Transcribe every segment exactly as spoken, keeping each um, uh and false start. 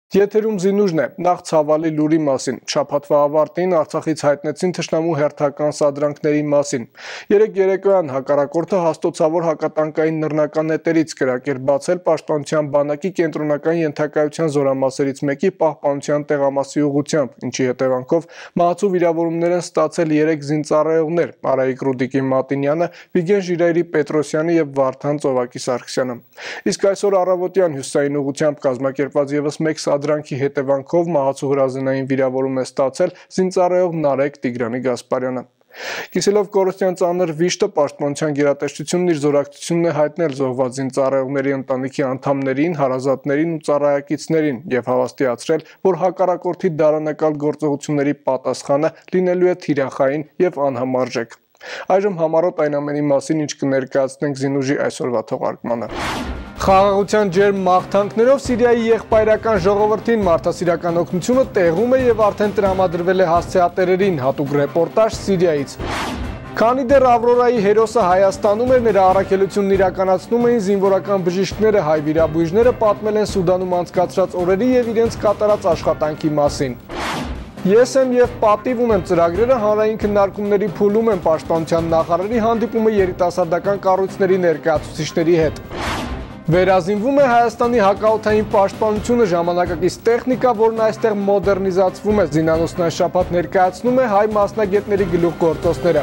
Եթերում զինուժն է, նախ ցավալի լուրի մասին, շաբաթվա ավարտին Արցախից հայտնեցին թշնամու հերթական սադրանքների մասին։ Երեկ երեկոյան հակառակորդը հաստոցավոր հակատանկային նռնական նետերից կրակեր բացել Պաշտպանության բանակի կենտրոնական ենթակայության զորամասերից մեկի պահպանության տեղամասի ուղղությամբ, ինչի հետևանքով մահացու վիրավորումներ են ստացել երեք զինծառայողներ՝ Արայիկ Ռուդիկի Մատինյանը, Վիգեն Ժիրայրի Պետրոսյանը եւ Վարդան Ծովակի Սարգսյանը։ Իսկ այսօր առավոտյան հյուսիսային ուղղությամբ կազմակերպված եւս մեկ սադրանքի հետևանքով մահացու հրազենային վիրավորում է ստացել զինծառայող Նարեկ Տիգրանի Գասպարյանը։ Կիսելով կորստյան ծանր վիշտը Պաշտպանության գերատեսչությունն իր զորակցությունն է հայտնել զոհված զինծառայողների ընտանիքի անդամներին, հարազատներին ու ծառայակիցներին եւ հավաստիացրել, որ հակառակորդի դարանակալ գործողությունների պատասխանը լինելու է թիրախային եւ անհամարժեք։ Այժմ համառոտ այն ամենի մասին, ինչ կներկայացնենք զինուժի այսօրվա թողարկմանը։ Խաղաղության ջերմ մաղթանքներով Սիրիայի եղբայրական ժողովրդին մարդասիրական օգնությունը տեղում է եւ արդեն տրամադրվել է հասցեատերերին, հատուկ ռեպորտաժ Սիրիայից։ Քանի դեռ Ավրորայի հերոսը Հայաստանում էր, նրա առաքելությունն իրականացնում էին զինվորական բժիշկները, հայ վիրաբույժները պատմել են Սուդանում անցկացրած օրերի եւ իրենց կատարած աշխատանքի մասին։ Ես եմ եւ պատիվ ունեմ ծրագրերը հանրային քննարկումների փուլում են Պաշտպանության նախարարի հանդիպումը երիտասարդական կառույցների ներկայացուցիչների հետ։ Վերազինվում է Հայաստանի հակաօդային պաշտպանությունը, ժամանակակից տեխնիկա, որն այստեղ մոդեռնիզացվում է, զինանոցն այս շաբաթ ներկայացնում է հայ մասնագետների գլուխգործոցները։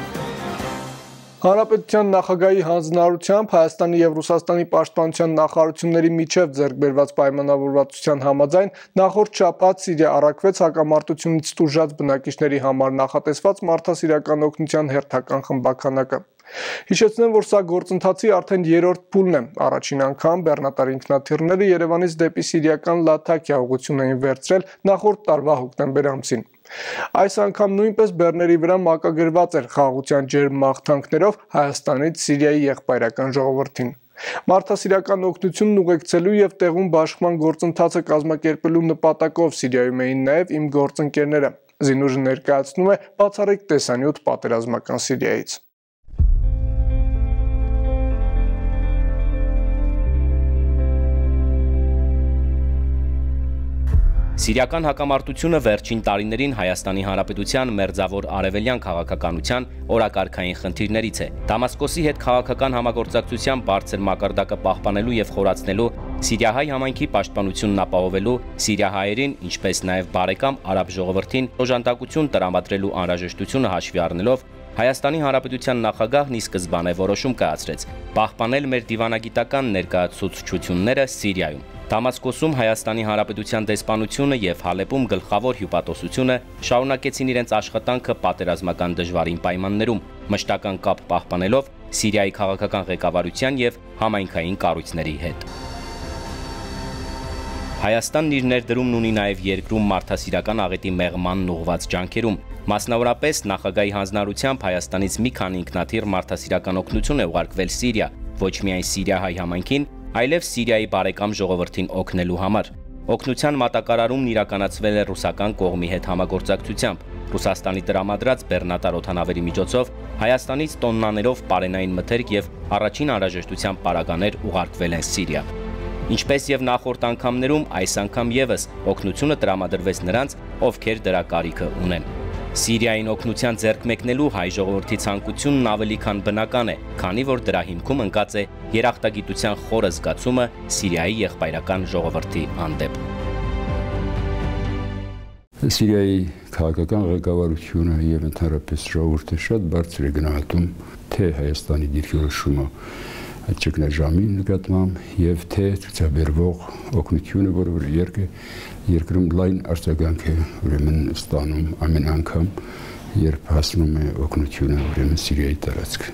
Հանրապետության նախագահի հանձնարարությամբ Հայաստանի եւ Ռուսաստանի պաշտպանության նախարարությունների միջև ձեռք բերված պայմանավորվածության համաձայն նախորդ շաբաթ Սիրիա առաքվեց հակամարտությունից տուժած բնակիչների համար նախատեսված մարդասիրական օգնության հերթական խմբականակը։ Հիշեցնեմ, որ սա գործընթացի արդեն երրորդ փուլն է։ Առաջին անգամ բեռնատար ինքնաթիռները Երևանից դեպի սիրիական Լաթաքիա ուղղություն էին վերցրել նախորդ տարվա հոկտեմբեր ամսին։ Այս անգամ նույնպես բեռների վրա մակագրված էր խաղաղության ջերմ մաղթանքներով Հայաստանից Սիրիայի եղբայրական ժողովրդին։ Մարդասիրական օգնությունն ուղեկցելու եւ տեղում բաշխման գործընթացը կազմակերպելու նպատակով Սիրիայում էին նաեւ իմ գործընկերները։ Զինուժը ներկայացնում է բացառիկ տեսանյութ պատերազմական Սիրիայից։ Սիրիական հակամարտությունը վերջին տարիներին Հայաստանի Հանրապետության մերձավոր արևելյան քաղաքականության օրակարգային խնդիրներից է։ Դամասկոսի հետ քաղաքական համագործակցության բարձր մակարդակը պահպանելու եւ խորացնելու, Սիրիահայ համայնքի պաշտպանությունն ապահովելու, սիրիահայերին, ինչպես նաեւ բարեկամ արաբ ժողովրդին օժանդակություն տրամադրելու անհրաժեշտությունը հաշվի առնելով Հայաստանի Հանրապետության նախագահն ի սկզբանե որոշում կայացրեց պահպանել մեր դիվանագիտական ներկայացուցչությունները Սիրիայում։ Դամասկոսում Հայաստանի Հանրապետության դեսպանությունը եւ Հալեպում գլխավոր հյուպատոսությունը շարունակեցին իրենց աշխատանքը պատերազմական դժվարին պայմաններում, մշտական կապ պահպանելով Սիրիայի քաղաքական ղեկավարության եւ համայնքային կառույցների հետ։ Հայաստանն իր ներդրումն ունի նաեւ երկրում մարդասիրական աղետի մեղմանն ուղղված ջանքերում, մասնավորապես նախագահի հանձնարարությամբ Հայաստանից մի քանի ինքնաթիռ մարդասիրական օգնություն է ուղարկվել Սիրիա, ոչ միայն սիրիահայ համայնքին, այլև Սիրիայի բարեկամ ժողովրդին օգնելու համար։ Օգնության մատակարարումն իրականացվել է ռուսական կողմի հետ համագործակցությամբ։ Ռուսաստանի տրամադրած բեռնատար օդանավերի միջոցով Հայաստանից տոննաներով պարենային մթերք եւ առաջին անհրաժեշտության պարագաներ ուղարկվել են Սիրիա։ Ինչպես եւ նախորդ անգամներում, այս անգամ եւս օգնությունը տրամադրվեց նրանց, ովքեր դրա կարիքը ունեն։ Սիրիային օգնության ձեռք մեկնելու հայ ժողովրդի ցանկությունն ավելի քան բնական է, քանի որ դրա հիմքում ընկած է երախտագիտության խորը զգացումը Սիրիայի եղբայրական ժողովրդի հանդեպ։ Սիրիայի քաղաքական ղեկավարությունը եւ ընդհանրապես ժողովուրդը շատ բարձր է գնահատում թե Հայաստանի դիրքորոշումը ճգնաժամի նկատմամբ եւ թե ցուցաբերվող օգնությունը, որը երկը երկրում լայն արձագանք է ուրեմն ստանում ամեն անգամ, երբ հասնում է օգնությունը ուրեմն Սիրիայի տարածք։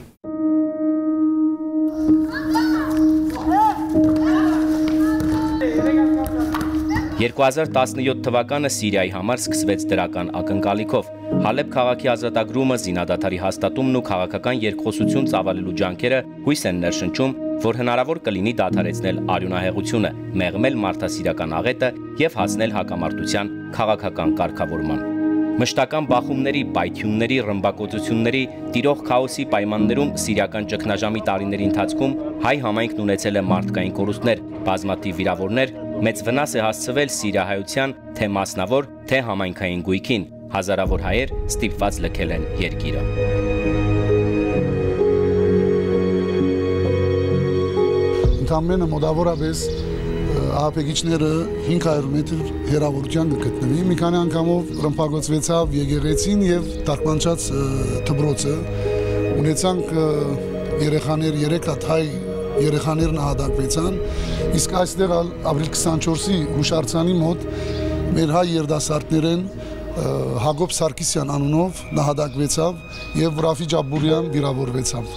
երկու հազար տասնյոթ թվականը Սիրիայի համար սկսվեց դրական ակնկալիքով։ Հալեբ քաղաքի ազատագրումը, զինադադարի հաստատումն ու քաղաքական երկխոսություն ծավալելու ջանքերը հույս են ներշնչում, որ հնարավոր կլինի դադարեցնել արյունահեղությունը, մեղմել մարդասիրական աղետը եւ հասնել հակամարտության քաղաքական կարգավորման։ Մշտական բախումների, պայթյունների, ռմբակոծությունների, տիրող քաոսի պայմաններում սիրիական ճգնաժամի տարիների ընթացքում հայ համայնքն ունեցել է մարդկային կորուստներ, բազմաթիվ վիրավորներ մեծ վնաս է հասցվել սիրիահայության թե մասնավոր, թե համայնքային գույքին։ Հազարավոր հայեր ստիպված լքել են երկիրը։ Ընդամենը մոտավորապես ահաբեկիչները հինգ հարյուր մետր հեռավորության գտնվի։ Մի քանի անգամով ռմբակոծվեցավ եկեղեցին եւ տարկմանչած դպրոցը։ Ունեցանք երեխաներ, երեք հատ հայ երեխաներ նահատակվեցան, իսկ այստեղ ապրիլ քսանչորսի հուշարձանի մոտ մեր հայ երդասարտներեն Հակոբ Սարգսյան անունով նահատակվեցավ եւ Ռաֆիջ Աբուրյան վիրավորվեցավ։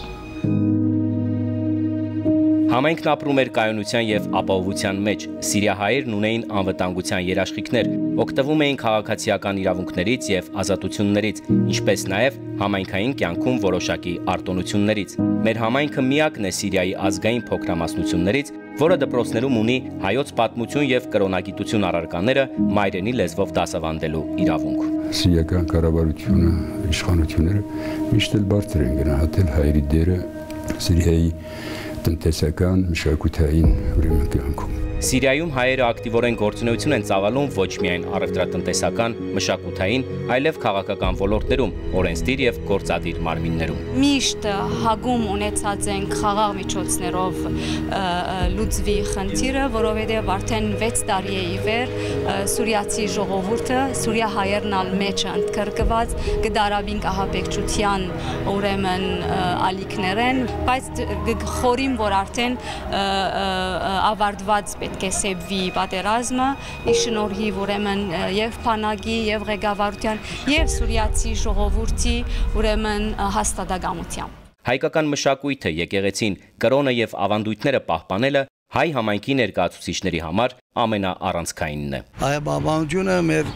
Համայնքն ապրում էր կայունության եւ ապահովության մեջ, սիրիահայերն ունեին անվտանգության երաշխիքներ, օգտվում էին քաղաքացիական իրավունքներից եւ ազատություններից, ինչպես նաեւ համայնքային կյանքում որոշակի արտոնություններից։ Մեր համայնքը միակն է Սիրիայի ազգային փոքրամասնություններից, որը դպրոցներում ունի հայոց պատմություն եւ կրոնագիտություն առարկաները մայրենի լեզվով դասավանդելու իրավունք։ Սիրիական կառավարությունը, իշխանությունները միշտ էլ բարձր են գնահատել հայերի դերը Սիրիայի տնտեսական, մշակութային ուրեմն կյանքում։ Սիրիայում հայերը ակտիվորեն գործունեություն են ծավալում ոչ միայն առևտրատնտեսական, մշակութային, այլև քաղաքական ոլորտներում, օրենսդիր եւ գործադիր մարմիններում։ Միշտ հագում ունեցած են խաղաղ միջոցներով լուծվի խնդիրը, որովհետեւ արդեն վեց տարի է ի վեր սուրիացի ժողովուրդը, սուրիա հայերն ալ մեջը ընդգրկված գդարաբին ահաբեկչության ուրեմն ալիքներեն, բայց խորին որ արդեն ավարտված պետք է սեփվի պատերազմը, ի շնորհիվ ուրեմն եւ բանակի եւ ղեկավարության եւ սուրիացի ժողովրդի ուրեմն հաստատակամությամբ։ Հայկական մշակույթը, եկեղեցին, կրոնը եւ ավանդույթները պահպանելը հայ համայնքի ներկայացուցիչների համար ամենաառանցքայինն է։ Հայաբաբանությունը մեր,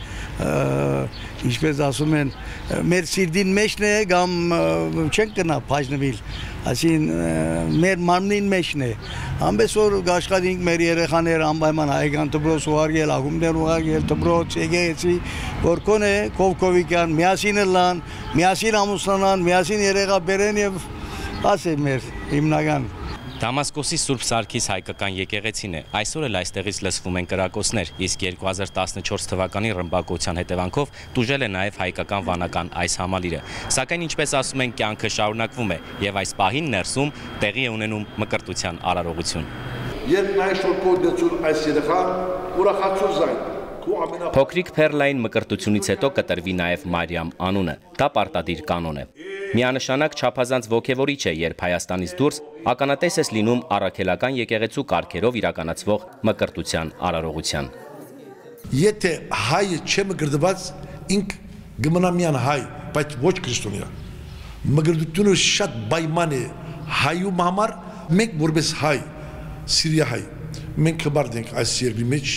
ինչպես ասում են, մեր սիրտին մեջն է կամ չենք գնա բաժնվել, այսինքն մեր մարմնին մեջն է։ Ամենս որ աշխատենք մեր երեխաները անպայման հայկական դպրոց ուղարկել, ակումբներ ուղարկել, դպրոց, եկեղեցի, որ կոնե կովկովիկյան միասին լան, միասին ամուսնանան, միասին երեխա բերեն եւ ասե մեր հիմնական Դամասկոսի Սուրբ Սարգիս հայկական եկեղեցին է, այսօր էլ այստեղից լսվում են կրակոցներ, իսկ երկու հազար տասնչորս թվականի ռմբակոծության հետևանքով տուժել է նաև հայկական վանական այս համալիրը, սակայն ինչպես ասում են կյանքը շարունակվում է եւ այս պահին ներսում տեղի է ունենում մկրտության արարողություն։ Երբ նայես որ կոդեցուն այս երեխան ուրախացու զայն Փոքրիկ Փերլային մկրտությունից հետո կտրվի նաև Մարիամ անունը, դա պարտադիր կանոն է։ Միանշանակ չափազանց ոգևորիչ է, երբ Հայաստանից դուրս ականատես ես լինում առաքելական եկեղեցու կարգերով իրականացվող մկրտության արարողության։ Եթե հայը չէ մկրտված, ինք գմնա միան հայ, բայց ոչ քրիստոնյա։ Մկրտությունը շատ պայման է հայում համար, մենք որպես հայ, Սիրիա հայ, մենք կբարդ ենք այս երկրի մեջ։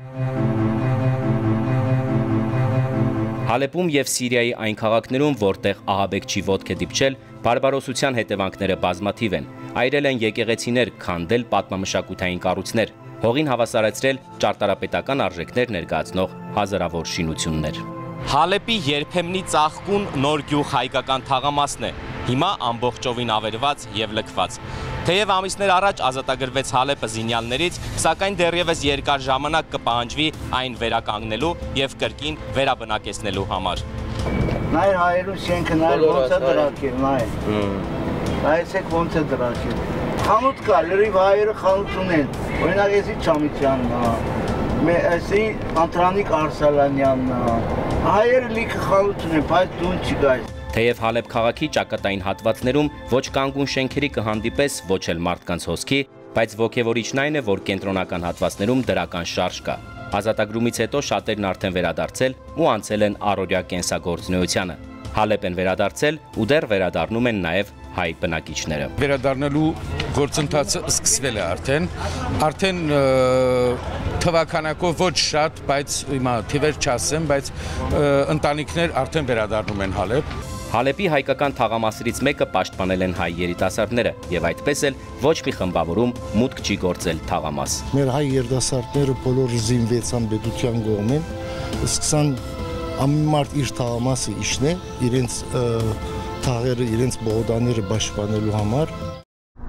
Հալեպում եւ Սիրիայի այն քաղաքներում, որտեղ ահաբեկչի ոտք է դիպչել, բարբարոսության հետևանքները բազմաթիվ են։ Այրել են եկեղեցիներ, քանդել պատմամշակութային կառույցներ, հողին հավասարեցրել ճարտարապետական արժեքներ ներկայացնող հազարավոր շինություններ։ Հալեպի երբեմնի ծաղկուն նոր գյուղ հայկական թաղամասն է, հիմա ամբողջովին ավերված եւ լքված։ Թեև ամիսներ առաջ ազատագրվեց Հալեպը զինյալներից, սակայն դեռևս երկար ժամանակ կպահանջվի այն վերականգնելու եւ կրկին վերաբնակեցնելու համար։ Նայր հայերու շենքը նայր ոնց է դրակել, նայր։ Նայեցեք ոնց է դրակել։ Խանութ կա, լրիվ հայերը խանութ ունեն։ Օրինակ էսի Չամիչյանն է, էսի Անտրանիկ Արսալանյանն է։ Հայերը լիքը խանութ ունեն, բայց դուն չկա։ Թեև Հալեպ քաղաքի ճակատային հատվածներում ոչ կանգուն շենքերի կհանդիպես, ոչ էլ մարդկանց հոսքի, բայց ոգևորիչն այն է, որ կենտրոնական հատվածներում դրական շարժ կա։ Ազատագրումից հետո շատերն արդեն վերադարձել ու անցել են առօրյա կենսագործունեությանը։ Հալեպ են վերադարձել ու դեռ վերադառնում են նաև հայ բնակիչները։ Վերադառնալու գործընթացը սկսվել է արդեն, արդեն թվականակով ոչ շատ, բայց հիմա թիվեր չասեմ, բայց ընտանիքներ արդեն վերադառնում են Հալեպ։ Հալեպի հայկական թաղամասերից մեկը պաշտպանել են հայ երիտասարդները եւ այդպես էլ ոչ մի խմբավորում մուտք չի գործել թաղամաս։ Մեր հայ երիտասարդները բոլորը զինվեցան պետության կողմեն, սկսան ամեն մարդ իր թաղամասը իջնե, իրենց թաղերը, իրենց բողոքները պաշտպանելու համար։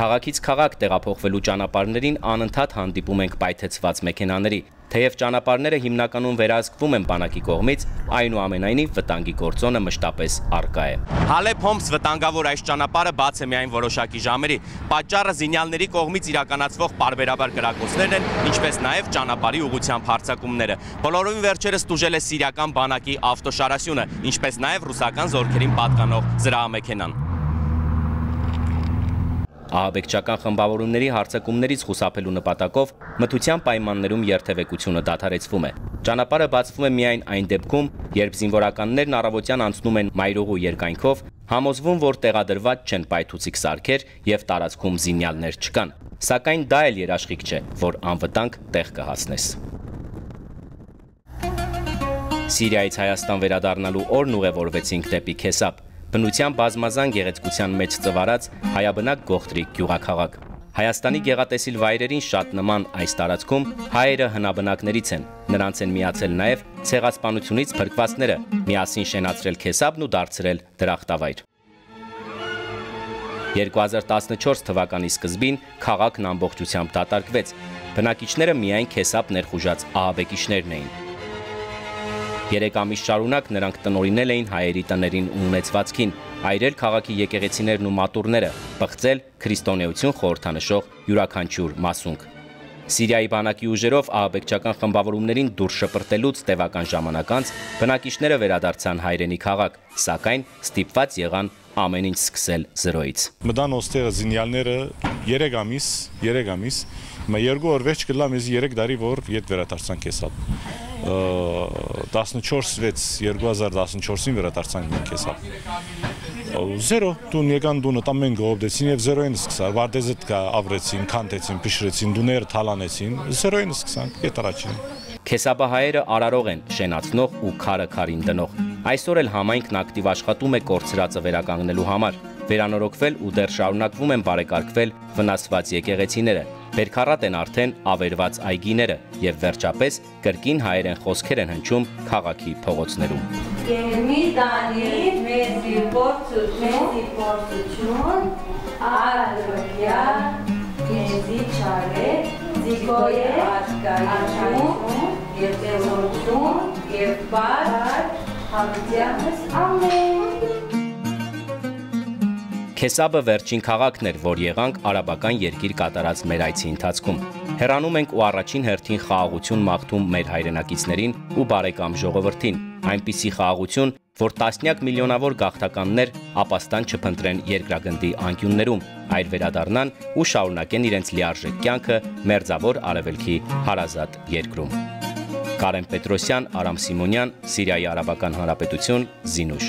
Քաղաքից քաղաք տեղափոխվելու ճանապարհներին անընդհատ հանդիպում ենք պայթեցված մեքենաների, թեև ճանապարհները հիմնականում վերահսկվում են բանակի կողմից, այնուամենայնիվ վտանգի գործոնը մշտապես առկա է։ Հալեբ-Հոմս վտանգավոր այս ճանապարհը բաց է միայն որոշակի ժամերի, պատճառը զինյալների կողմից իրականացվող պարբերաբար կրակոցներն են, ինչպես նաև ճանապարհի ուղղությամբ հարձակումները։ Բոլորովին վերջերս տուժել է սիրիական բանակի ավտոշարասյունը, ինչպես նաև ռուսական զորքերին պատկանող զրահամեքենան։ Ահաբեկչական խմբավորումների հարձակումներից խուսափելու նպատակով մթության պայմաններում երթևեկությունը դադարեցվում է։ Ճանապարհը բացվում է միայն այն դեպքում, երբ զինվորականներն առավոտյան անցնում են մայրուղու երկայնքով, համոզվում, որ տեղադրված չեն պայթուցիկ սարքեր եւ տարածքում զինյալներ չկան։ Սակայն դա էլ երաշխիք չէ, որ անվտանգ տեղ կհասնես։ Սիրիայից Հայաստան վերադառնալու օրն ուղևորվեցինք դեպի Քեսապ, բնության բազմազան գեղեցկության մեջ ծվարած հայաբնակ գողտրիկ գյուղաքաղաք։ Հայաստանի գեղատեսիլ վայրերին շատ նման այս տարածքում հայերը հնաբնակներից են, նրանց են միացել նաև ցեղասպանությունից փրկվածները, միասին շենացրել Քեսապն ու դարձրել դրախտավայր։ երկու հազար տասնչորս թվականի սկզբին քաղաքն ամբողջությամբ դատարկվեց, բնակիչները միայն Քեսապ ներխուժած ահաբեկիչներն էին։ Երեք ամիս շարունակ նրանք տնօրինել էին հայերի տներին ու ունեցվածքին, այրել քաղաքի եկեղեցիներն ու մատուրները, պղծել քրիստոնեություն խորհրդանշող յուրաքանչյուր մասունք։ Սիրիայի բանակի ուժերով ահաբեկչական խմբավորումներին դուրս շպրտելուց տևական ժամանակ անց բնակիչները վերադարձան հայրենի քաղաք, սակայն ստիպված եղան ամեն ինչ սկսել զրոյից։ Մտան ոստեղը զինյալները երեք ամիս, երեք ամիս, մա երկու օր վերջ կլա մեզ երեք տարի որ ետ վերադարձան Քեսապ։ տասնչորս վեց երկու հազար տասնչորսին վերադարձանք մենք Քեսապ։ Զերո դուն եկան դունը ամեն գողոպդեցին եւ զերոին սկսար, վարտեզը կա ավրեցին, քանտեցին, փշրեցին, դուները թալանեցին, զերոին սկսանք, ետ առաջին։ Քեսապահայերը արարող են, շենացնող ու քարը քարին դնող։ Այսօր էլ համայնքն ակտիվ աշխատում է կորցրածը վերականգնելու համար, վերանորոգվել ու դեռ շարունակվում են բարեկարգվել վնասված եկեղեցիները, բերքառատ են արդեն ավերված այգիները եւ վերջապես կրկին հայերեն խոսքեր են հնչում քաղաքի փողոցներում։ Կերմի Դանի մեզի փորձություն, ալրոյա, մեզի չարե, ձիգոյե աչկայություն, և տեղորություն, և բար, հավիտյանս ամեն։ Քեսապը վերջին քաղաքն էր, որ եղանք արաբական երկիր կատարած մեր այցի ընթացքում։ Հեռանում ենք ու առաջին հերթին խաղաղություն մաղթում մեր հայրենակիցներին ու բարեկամ ժողովրդին, այնպիսի խաղաղություն, որ տասնյակ միլիոնավոր գաղթականներ ապաստան չփնտրեն երկրագնդի անկյուններում, այլ վերադառնան ու շարունակեն իրենց լիարժեք կյանքը մերձավոր արևելքի հարազատ երկրում։ Կարեն Պետրոսյան, Արամ Սիմոնյան, Սիրիայի Արաբական Հանրապետություն, Զինուշ։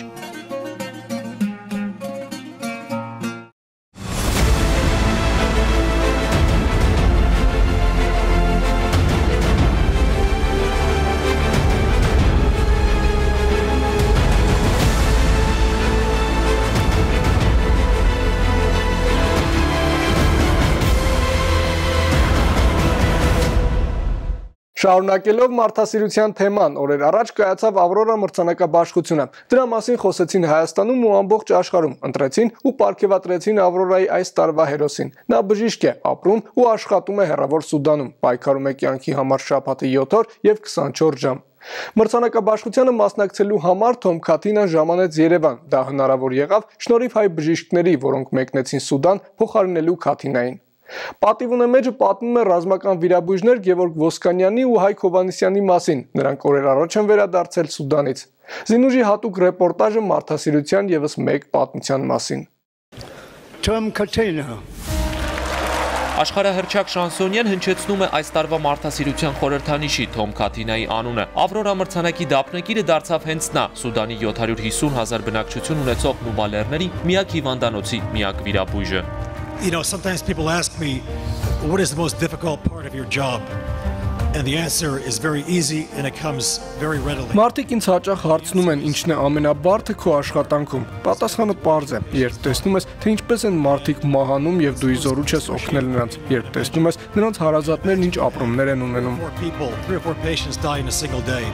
Շարունակելով մարդասիրության թեման, օրեր առաջ կայացավ Ավրորա մրցանակաբաշխությունը։ Դրա մասին խոսեցին Հայաստանում ու ամբողջ աշխարհում, ընտրեցին ու պարգևատրեցին Ավրորայի այս տարվա հերոսին։ Նա բժիշկ է, ապրում ու աշխատում է Հեռավոր Սուդանում, պայքարում է կյանքի համար շաբաթը յոթ օր եւ քսանչորս ժամ։ Մրցանակաբաշխությանը մասնակցելու համար Թոմ Քաթինան ժամանեց Երևան։ Դա հնարավոր եղավ շնորհիվ հայ բժիշկների, որոնք մեկնեցին Սուդան փոխարինելու Քաթինային։ Պատիվունը մեջը պատմում է ռազմական վիրաբույժներ Գևորգ Ոսկանյանի ու Հայկ Հովհաննիսյանի մասին, նրանք օրեր առաջ են վերադարձել Սուդանից։ Զինուժի հատուկ ռեպորտաժը մարդասիրության ևս մեկ պատմության մասին։ Թոմ Քաթինը Աշխարհահռչակ շանսոնյան հնչեցնում է այս տարվա մարդասիրության խորհրդանիշի Թոմ Քաթինայի անունը։ Ավրորա մրցանակի դափնեկիրը դարձավ հենց նա, Սուդանի յոթ հարյուր հիսուն հազար բնակչություն ունեցող Նուբալերների միակ հիվանդանոցի միակ վիրաբույժը։ You know, sometimes people ask me, what is the most difficult part of your job? And the answer is very easy and it comes very readily. Մարդիկ ինձ հաճախ հարցնում են, ինչն է ամենաբարդը քո աշխատանքում։ Պատասխանը պարզ է։ Երբ տեսնում ես, թե ինչպես են մարդիկ մահանում եւ դու իզորու չես օգնել նրանց, երբ տեսնում ես նրանց հարազատներն ինչ ապրումներ են ունենում։ Three or four patients die in a single day.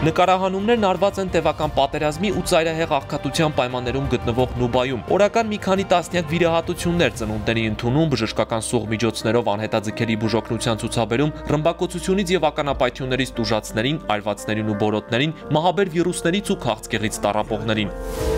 Նկարահանումներն արված են տևական պատերազմի ու ծայրահեղ աղքատության պայմաններում գտնվող Նուբայում։ Օրական մի քանի տասնյակ վիրահատություններ, ծնունդների ընդունում, բժշկական սուղ միջոցներով անհետաձգերի բուժօգնության ցուցաբերում, ռմբակոծությունից եւ ականապայթյուններից տուժածներին, այրվածներին ու բորոտներին, մահաբեր վիրուսներից ու քաղցկեղից տառապողներին։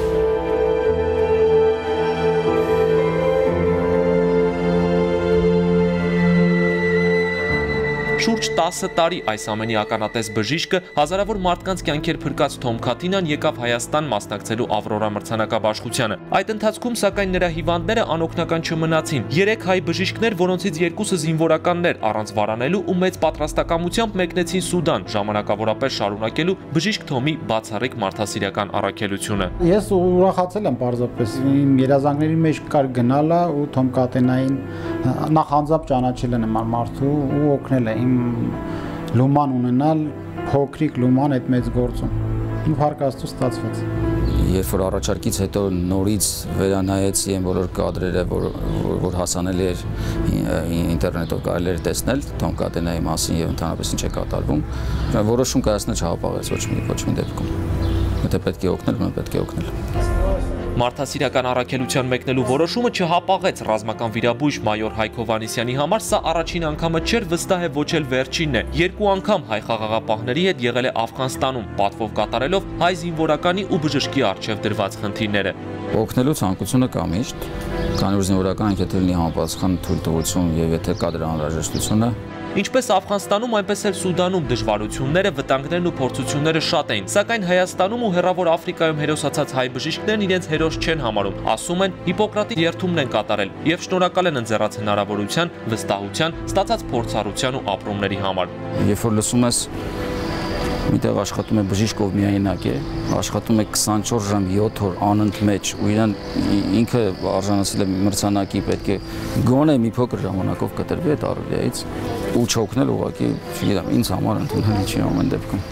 Շուրջ տասը տարի այս ամենի ականատես բժիշկը հազարավոր մարդկանց կյանքեր փրկած Թոմ Քաթինան եկավ Հայաստան մասնակցելու Ավրորա մրցանակաբաշխությանը։ Այդ ընթացքում սակայն նրա հիվանդները անօգնական չմնացին։ Երեք հայ բժիշկներ, որոնցից երկուսը զինվորականներ, առանց վարանելու ու մեծ պատրաստակամությամբ մեկնեցին Սուդան, ժամանակավորապես շարունակելու բժիշկ Թոմի բացառիկ մարդասիրական առաքելությունը։ Ես ուրախացել եմ պարզապես իմ երազանքների մեջ կար գնալը ու Թոմ Քաթինային նախ անձամբ ճանաչել եմ մարդու ու օգնել եմ լուման ունենալ, փոքրիկ լուման այդ մեծ գործում։ Ու փառք Աստծո ստացվեց։ Երբ որ առաջարկից հետո նորից վերանայեցի այն բոլոր կադրերը, որ որ հասանելի էր ինտերնետով կարելի էր տեսնել Թոմ Քաթինայի մասին եւ ընդհանրապես ինչ է կատարվում, որոշում կայացնել չհապաղեց ոչ մի ոչ մի դեպքում։ Եթե պետք է օգնել, մենք պետք է օգնել։ Մարդասիրական առաքելության մեկնելու որոշումը չհապաղեց ռազմական վիրաբույժ մայոր Հայկ Հովհաննիսյանի համար, սա առաջին անգամը չէր, վստահ է ոչ էլ վերջինն է։ Երկու անգամ հայ խաղաղապահների հետ եղել է Աֆղանստանում, պատվով կատարելով հայ զինվորականի ու բժշկի առջև դրված խնդիրները։ Օգնելու ցանկությունը կա միշտ, քանի որ զինվորականը եթե լինի համապատասխան թույլտվություն եւ եթե կա դրա անհրաժեշտությունը, Ինչպես Աֆղանստանում, այնպես էլ Սուդանում դժվարությունները, վտանգներն ու փորձությունները շատ էին, սակայն Հայաստանում ու Հեռավոր Աֆրիկայում հերոսացած հայ բժիշկներն իրենց հերոս չեն համարում, ասում են Հիպոկրատի երթումն են կատարել եւ շնորհակալ են ընձեռած հնարավորության, վստահության, ստացած փորձառության ու ապրումների համար։ Երբ որ լսում ես միտեղ աշխատում է բժիշկ, ով միայնակ է, աշխատում է քսանչորս ժամ յոթ օր անընդմեջ ու իրան ինքը արժանացել է մրցանակի, պետք է գոնե մի փոքր ժամանակով կտրվի այդ առօրյայից ու չօգնել ուղղակի, չգիտեմ, ինձ համար ընդունելի չի ամեն դեպքում։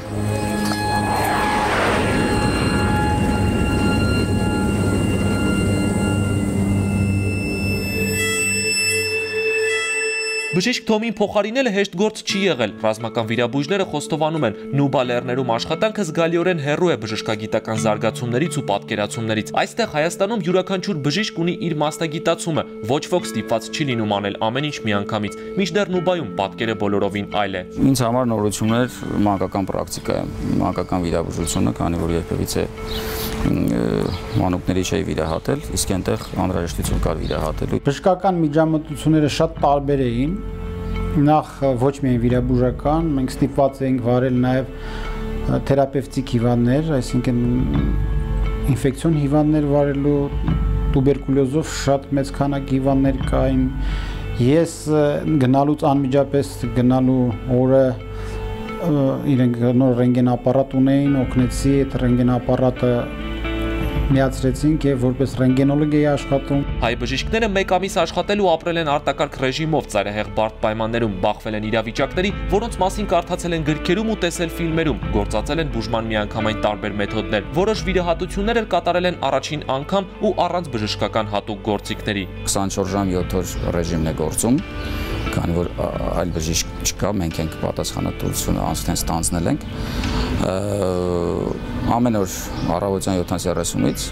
Բժիշկ Թոմին փոխարինելը հեշտ գործ չի եղել։ Ռազմական վիրաբույժները խոստովանում են, Նուբա լեռներում աշխատանքը զգալիորեն հեռու է բժշկագիտական զարգացումներից ու պատկերացումներից։ Այստեղ Հայաստանում յուրաքանչյուր բժիշկ ունի իր մասնագիտացումը, ոչ ոք ստիպված չի լինում անել ամեն ինչ միանգամից։ Մինչդեռ Նուբայում պատկերը բոլորովին այլ է։ Ինձ համար նորություն էր մանկական պրակտիկա է, մանկական վիրաբուժությունը, քանի որ երբևիցե մանուկների չէի վիրահատել, իսկ այնտեղ անհրաժեշտություն կար վիրահատելու։ Բժշկական միջամտությունները շատ տարբեր էին։ Նախ ոչ միայն վիրաբուժական, մենք ստիպված էինք վարել նաև թերապևտիկ հիվանդներ, այսինքն ինֆեկցիոն հիվանդներ վարելու, տուբերկուլյոզով շատ մեծ քանակ հիվանդներ կային։ Ես գնալուց անմիջապես գնալու օրը իրենք նոր ռենտգեն ապարատ ունեին, օգնեցի այդ ռենտգեն ապարատը միացրեցինք եւ որպես ռենտգենոլոգ էի աշխատում։ Հայ բժիշկները մեկ ամիս աշխատել ու ապրել են արտակարգ ռեժիմով, ծայրահեղ բարդ պայմաններում, բախվել են իրավիճակների, որոնց մասին կարդացել են գրքերում ու տեսել ֆիլմերում, գործածել են բուժման միանգամայն տարբեր մեթոդներ, որոշ վիրահատություններ էլ կատարել են առաջին անգամ ու առանց բժշկական հատուկ գործիքների։ քսանչորս ժամ յոթ օր ռեժիմն է գործում, քանի որ այլ բժիշկ չկա, մենք ենք պատասխանատվությունը անցնեն ստանձնել ենք։ Ամեն օր առավոտյան յոթ երեսունից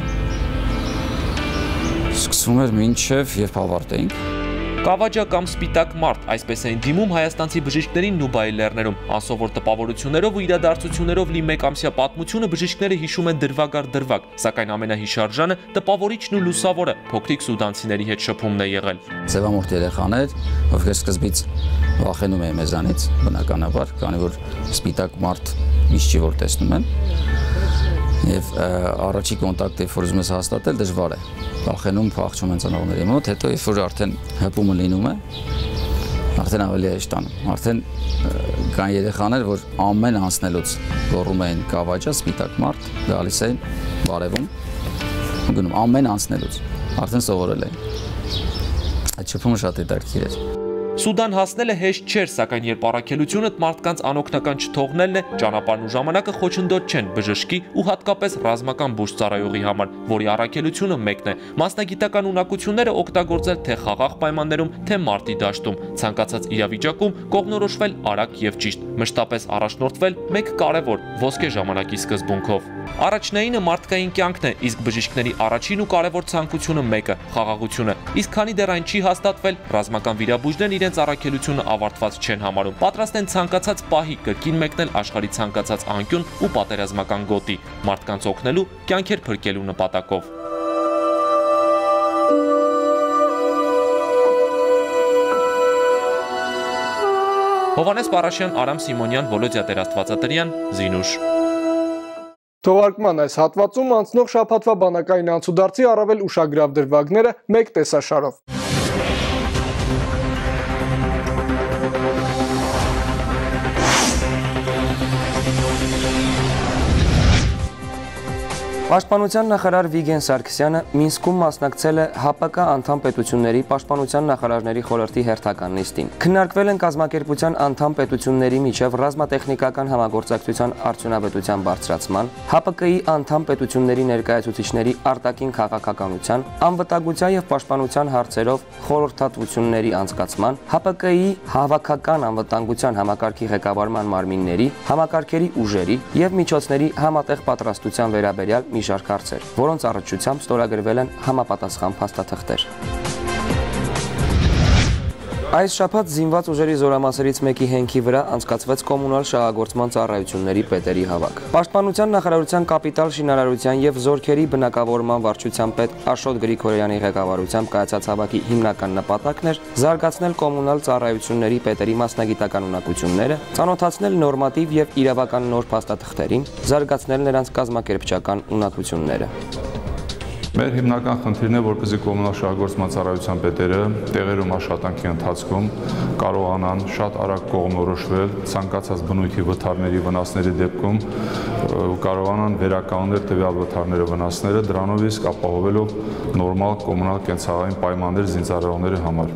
սկսվում էր մինչև երբ ավարտեինք։ Կավաջա կամ սպիտակ մարդ, այսպես էին դիմում հայաստանցի բժիշկներին Նուբայի լեռներում։ Անսովոր տպավորություններով ու իրադարձություններով լի մեկ ամսյա պատմությունը բժիշկները հիշում են դրվագ առ դրվագ, սակայն ամենահիշարժանը տպավորիչն ու լուսավորը փոքրիկ սուդանցիների հետ շփումն է եղել։ Ձևամորթ երեխաներ, ովքեր սկզբից վախենում էին մեզանից, բնականաբար, քանի որ սպիտակ մարդ միշտ չի որ տեսնում են։ Եվ առաջի կոնտակտը, երբ որ ուզում ես հաստատել, դժվար է։ Վախենում, փախչում են ծնողների մոտ, հետո երբ որ արդեն հպումը լինում է, արդեն ավելի է ստանում։ Արդեն կան երեխաներ, որ ամեն անցնելուց գոռում էին կավաջա, սպիտակ մարդ, գալիս էին բարևում, գնում ամեն անցնելուց, արդեն սովորել էին։ Այդ շփումը շատ հետաքրքիր էր։ Սուդան հասնելը հեշտ չէր, սակայն երբ առաքելությունը մարդկանց անօգնական չթողնելն է, ճանապարհն ու ժամանակը խոչընդոտ չեն բժշկի ու հատկապես ռազմական բուժծառայողի համար, որի առաքելությունը մեկն է՝ մասնագիտական ունակությունները օգտագործել թե խաղաղ պայմաններում, թե մարտի դաշտում, ցանկացած իրավիճակում կողմնորոշվել արագ եւ ճիշտ, մշտապես առաջնորդվել մեկ կարևոր ոսկե ժամանակի սկզբունքով։ Առաջնայինը մարդկային կյանքն է, իսկ բժիշկների առաջին ու կարևոր ցանկությունը մեկը՝ խաղաղությունը։ Իսկ քանի դեռ այն չի հաստատվել, ռազմական վիրաբույժներն իրենց առաքելությունը ավարտված չեն համարում։ Պատրաստ են ցանկացած պահի կրկին մեկնել աշխարհի ցանկացած անկյուն ու պատերազմական գոտի, մարդկանց օգնելու, կյանքեր փրկելու նպատակով։ Հովհաննես Պարաշյան, Արամ Սիմոնյան, Վոլոդիա Տեր-Աստվածատրյան, Զինուշ։ Թողարկման այս հատվածում անցնող շաբաթվա բանակային անցուդարձի առավել ուշագրավ դրվագները մեկ տեսաշարով։ Պաշտպանության նախարար Վիգեն Սարգսյանը Մինսկում մասնակցել է ՀԱՊԿ անդամ պետությունների պաշտպանության նախարարների խորհրդի հերթական նիստին։ Քննարկվել են կազմակերպության անդամ պետությունների միջև ռազմատեխնիկական համագործակցության արդյունավետության բարձրացման, ՀԱՊԿ-ի անդամ պետությունների ներկայացուցիչների արտաքին քաղաքականության, անվտանգության եւ պաշտպանության հարցերով խորհրդատվությունների անցկացման, ՀԱՊԿ-ի հավաքական անվտանգության համակարգի ղեկավարման մարմինների, համակարգերի ուժերի եւ միջոցների համատեղ պատրաստության վերաբերյալ մի շարք հարցեր, որոնց առնչությամբ ստորագրվել են համապատասխան փաստաթղթեր։ Այս շաբաթ զինված ուժերի զորամասերից մեկի հենքի վրա անցկացվեց կոմունալ շահագործման ծառայությունների պետերի հավաք։ Պաշտպանության նախարարության կապիտալ շինարարության եւ զորքերի բնակավորման վարչության պետ Աշոտ Գրիգորյանի ղեկավարությամբ կայացած հավաքի հիմնական նպատակն էր զարգացնել կոմունալ ծառայությունների պետերի մասնագիտական ունակությունները, ծանոթացնել նորմատիվ եւ իրավական նոր փաստաթղթերին, զարգացնել նրանց կազմակերպչական ունակությունները։ Մեր հիմնական խնդիրն է, որպեսզի կոմունալ շահագործման ծառայության պետերը տեղերում աշխատանքի ընթացքում կարողանան շատ արագ կողմնորոշվել ցանկացած բնույթի վթարների վնասների դեպքում, կարողանան վերականգնել տվյալ վթարները վնասները, դրանով իսկ ապահովելով նորմալ կոմունալ կենցաղային պայմաններ զինծառայողների համար։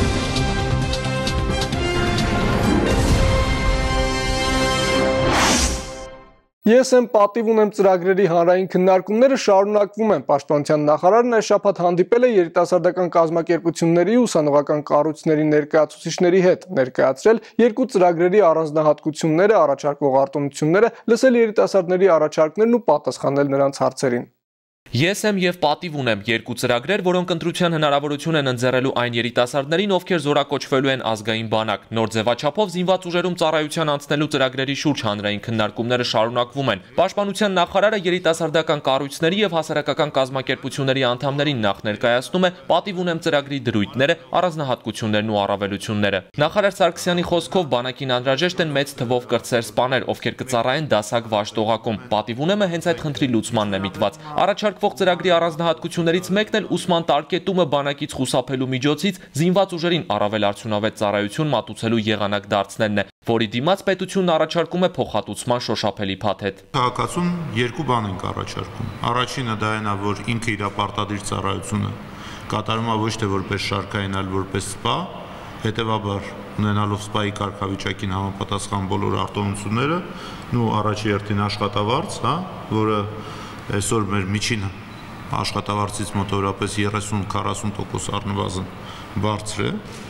Ես եմ պատիվ ունեմ ծրագրերի հանրային քննարկումները շարունակվում են։ Պաշտպանության նախարարն այս շաբաթ հանդիպել է երիտասարդական կազմակերպությունների ու ուսանողական կառույցների ներկայացուցիչների հետ, ներկայացրել երկու ծրագրերի առանձնահատկությունները, առաջարկվող արտոնությունները, լսել երիտասարդների առաջարկներն ու պատասխանել նրանց հարցերին։ Ես եմ եւ պատիվ ունեմ երկու ծրագրեր, որոնք ընտրության հնարավորություն են ընձեռելու այն երիտասարդներին, ովքեր զորակոչվելու են ազգային բանակ։ Նոր ձևաչափով զինված ուժերում ծառայության անցնելու ծրագրերի շուրջ հանրային քննարկումները շարունակվում են։ Պաշտպանության նախարարը երիտասարդական կառույցների եւ հասարակական կազմակերպությունների անդամներին նախ ներկայացնում է պատիվ ունեմ ծրագրի դրույթները, առանձնահատկություններն ու առավելությունները։ Նախարար Սարգսյանի խոսքով բանակին անհրաժեշտ են մեծ թվով կրտսեր սպաներ, ովքեր կծառայեն դասակ վաշտողակում։ Պատիվ ունեմը հենց այդ խնդրի լուծմանն է միտված։ Առաջարկվող ծրագրի առանձնահատկություններից մեկն էլ ուսման տարկետումը բանակից խուսափելու միջոցից զինված ուժերին առավել արդյունավետ ծառայություն մատուցելու եղանակ դարձնելն է, որի դիմաց պետությունն առաջարկում է փոխհատուցման շոշափելի փաթեթ։ Քաղաքացուն երկու բան ենք առաջարկում։ Առաջինը դա այն է, որ ինքը իր պարտադիր ծառայությունը կատարում է ոչ թե որպես շարքային, այլ որպես սպա, հետևաբար ունենալով սպայի կարգավիճակին համապատասխան բոլոր արտոնությունները, ու առաջի հերթին աշխատավարձ, հա, որը այսօր մեր միջին աշխատավարձից մոտավորապես երեսուն-քառասուն տոկոս առնվազն բարձր է,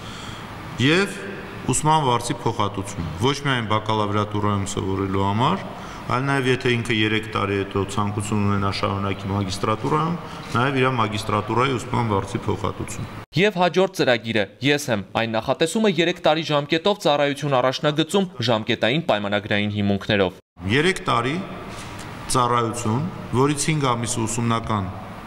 եւ ուսման վարձի փոխհատուցում։ Ոչ միայն բակալավրատուրայում սովորելու համար, այլ նաեւ եթե ինքը երեք տարի հետո ցանկություն ունենա շարունակի մագիստրատուրայում, նաեւ իր մագիստրատուրայի ուսման վարձի փոխհատուցում։ Եվ հաջորդ ծրագիրը ես եմ, այն նախատեսում է երեք տարի ժամկետով ծառայություն առաջնագծում ժամկետային պայմանագրային հիմունքներով։ երեք տարի ծառայություն, որից հինգ ամիս ուսումնական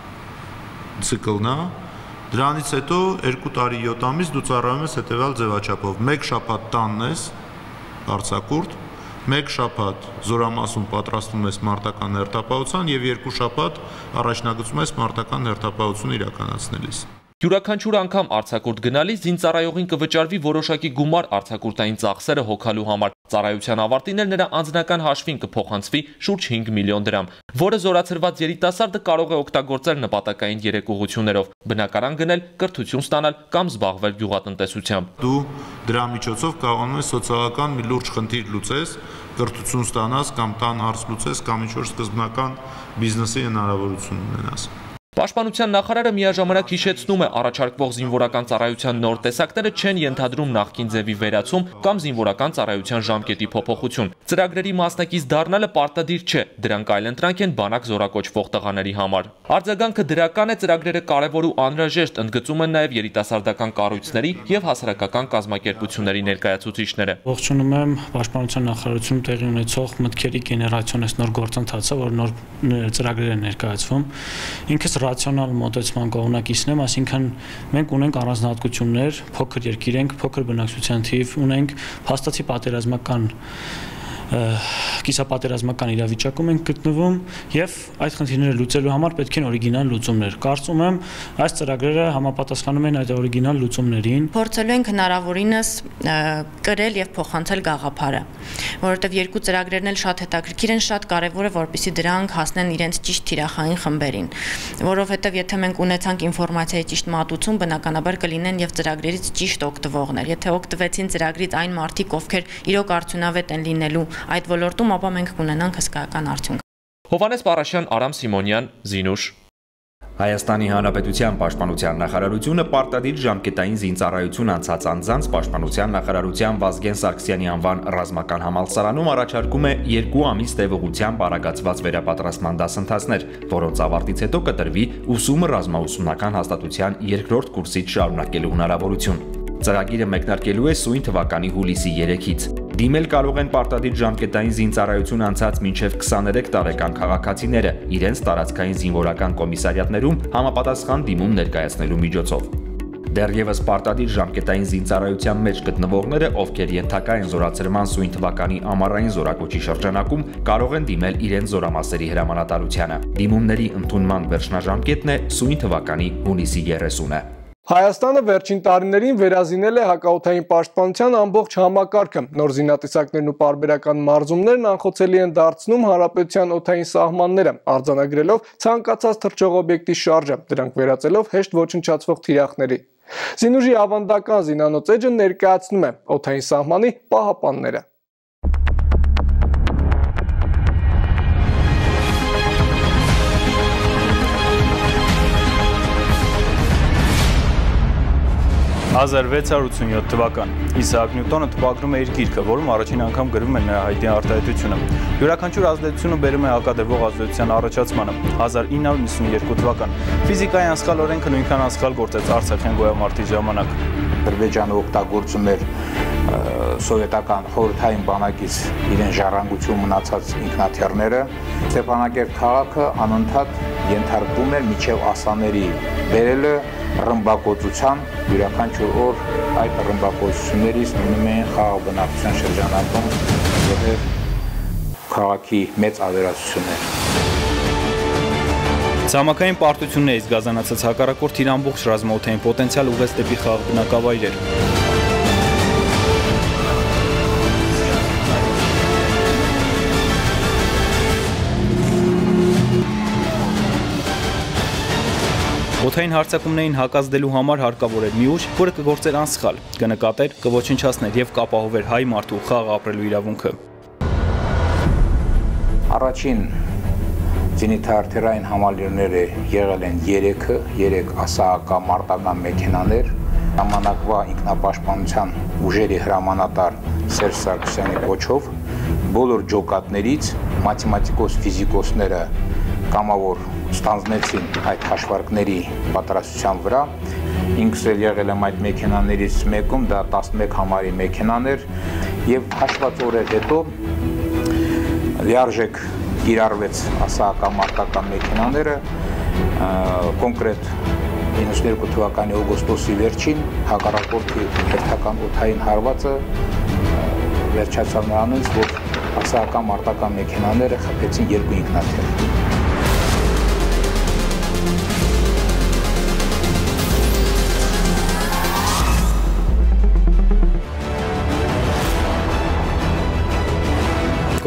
ցիկլն է, դրանից հետո երկու տարի յոթ ամիս դու ծառայում ես հետևյալ ձևաչափով. մեկ շաբաթ տանն ես արձակուրդ, մեկ շաբաթ զորամասում պատրաստվում ես մարտական հերթապահության եւ երկու շաբաթ առաջնագծում ես մարտական հերթապահություն իրականացնելիս։ Յուրաքանչյուր անգամ արձակուրդ գնալիս զինծառայողին կվճարվի որոշակի գումար արձակուրդային ծախսերը հոգալու համար։ Ծառայության ավարտին էլ նրա անձնական հաշվին կփոխանցվի շուրջ հինգ միլիոն դրամ, որը զորացրված երիտասարդը կարող է օգտագործել նպատակային երեկողություններով, բնակարան գնել, կրթություն ստանալ կամ զբաղվել գյուղատնտեսությամբ։ Դու դրա միջոցով կարողանում ես սոցիալական մի լուրջ խնդիր լուծես, կրթություն ստանաս կամ տան հարց լուծես կամ ինչ-որ սկզբնական բիզնեսի հնարավորություն ունենաս։ Պաշտպանության նախարարը միաժամանակ հիշեցնում է, առաջարկվող զինվորական ծառայության նոր տեսակները չեն ենթադրում նախկին ձևի վերացում կամ զինվորական ծառայության ժամկետի փոփոխություն։ Ծրագրերի մասնակից դառնալը պարտադիր չէ, դրանք այլընտրանք են բանակ զորակոչվող տղաների համար։ Արձագանքը դրական է, ծրագրերը կարևոր ու անհրաժեշտ, ընդգծում են նաև երիտասարդական կառույցների եւ հասարակական կազմակերպությունների ներկայացուցիչները։ Ողջունում եմ Պաշտպանության նախարարությունում տեղի ունեցող մտքերի գեներացիոնես նոր գործընթացը, որ նոր ծրագրեր են ներկայացվում։ Ինքս ռացիոնալ մոտեցման կողմնակիցն եմ, այսինքն մենք ունենք առանձնահատկություններ, փոքր երկիր ենք, փոքր բնակչության թիվ ունենք, փաստացի պատերազմական կիսապատերազմական իրավիճակում ենք գտնվում եւ այդ խնդիրները լուծելու համար պետք են օրիգինալ լուծումներ։ Կարծում եմ այս ծրագրերը համապատասխանում են այդ օրիգինալ լուծումներին։ Փորձելու ենք հնարավորինս կրել եւ փոխանցել գաղափարը, որովհետեւ երկու ծրագրերն էլ շատ հետաքրքիր են, շատ կարեւոր է, որպեսզի դրանք հասնեն իրենց ճիշտ թիրախային խմբերին, որովհետեւ եթե մենք ունեցանք ինֆորմացիայի ճիշտ մատուցում, բնականաբար կլինեն եւ ծրագրերից ճիշտ օգտվողներ։ Եթե օգտվեցին ծրագրից այն մարդիկ, ովքեր իրոք արդյունավետ են լինելու այդ ոլորտում, ապա մենք կունենանք հսկայական արդյունք։ Հովհաննես Պարաշյան, Արամ Սիմոնյան, Զինուշ։ Հայաստանի Հանրապետության Պաշտպանության նախարարությունը պարտադիր ժամկետային զինծառայություն անցած անձանց Պաշտպանության նախարարության Վազգեն Սարգսյանի անվան ռազմական համալսարանում առաջարկում է երկու ամիս տևողությամբ արագացված վերապատրաստման դասընթացներ, որոնց ավարտից հետո կտրվի ուսումը ռազմաուսումնական հաստատության երկրորդ կուրսից շարունակելու հնարավորություն։ Ծրագիրը մեկնարկելու է սույն թվականի հուլիսի երեքից։ Դիմել կարող են պարտադիր ժամկետային զինծառայություն անցած մինչև քսաներեք տարեկան քաղաքացիները իրենց տարածքային զինվորական կոմիսարիատներում համապատասխան դիմում ներկայացնելու միջոցով։ Դեռևս պարտադիր ժամկետային զինծառայության մեջ գտնվողները, ովքեր ենթակա են զորացրման սույն թվականի ամառային զորակոչի շրջանակում, կարող են դիմել իրենց զորամասերի հրամանատարությանը։ Դիմումների ընդունման վերջնաժամկետն է սույն թվականի հունիսի երեսունը։ Հայաստանը վերջին տարիներին վերազինել է հակաօդային պաշտպանության ամբողջ համակարգը։ Նոր զինատեսակներն ու պարբերական մարզումներն անխոցելի են դարձնում հանրապետության օդային սահմանները, արձանագրելով ցանկացած թռչող օբյեկտի շարժը, դրանք վերածելով հեշտ ոչնչացվող թիրախների։ Զինուժի ավանդական զինանոց էջը ներկայացնում է օդային սահմանի պահապանները։ հազար վեց հարյուր ութսունյոթ թվական Իսահակ Նյուտոնը տպագրում է իր գիրքը, որում առաջին անգամ գրվում է նրա հայտնի արտահայտությունը։ Յուրաքանչյուր ազդեցությունը բերում է հակադրվող ազդեցության առաջացմանը։ հազար ինը հարյուր նվսյոթ թվական ֆիզիկայի անսխալ օրենքը նույնքան անսխալ գործեց Արցախյան գոյամարտի ժամանակ։ Ադրբեջանը օգտագործում էր սովետական խորհրդային բանակից իրեն ժառանգություն մնացած ինքնաթիռները։ Ստեփանակերտ քաղաքը անընդհատ ենթարկվում էր միջև ասաների բերելը ռմբակոծության, յուրաքանչյուր օր այդ ռմբակոծություններից մնում էին խաղաղ բնակչության շրջանակում եղել քաղաքի մեծ ավերածություններ։ Ցամաքային պարտություններից գազանացած հակառակորդ իր ամբողջ ռազմաօդային պոտենցիալ ուղղեց դեպի խաղաղ բնակավայրեր։ Օդային հարձակումներին հակազդելու համար հարկավոր էր մի ուժ, որը կգործեր անսխալ, կնկատեր, կոչնչացներ եւ կապահովեր հայ մարդու խաղ ապրելու իրավունքը։ Առաջին զինիթարթերային համալիրները եղել են երեքը, երեք ասահական մարտական մեքենաներ, ժամանակվա ինքնապաշտպանության ուժերի հրամանատար Սերժ Սարգսյանի կոչով բոլոր ջոկատներից մաթեմատիկոս ֆիզիկոսները կամավոր ստանձնեցին այդ հաշվարկների պատրաստության վրա։ Ինքս էլ եղել եմ այդ մեքենաներից մեկում, դա տասնմեկ համարի մեքենաներ եւ հաշված օրեր հետո լիարժեք կիրառվեց ասահական մարտական մեքենաները, կոնկրետ իննսունյոթ թվականի օգոստոսի վերջին հակառակորդի հերթական օդային հարվածը վերջացավ նրանից, որ ասահական մարտական մեքենաները խփեցին երկու ինքնաթիռ։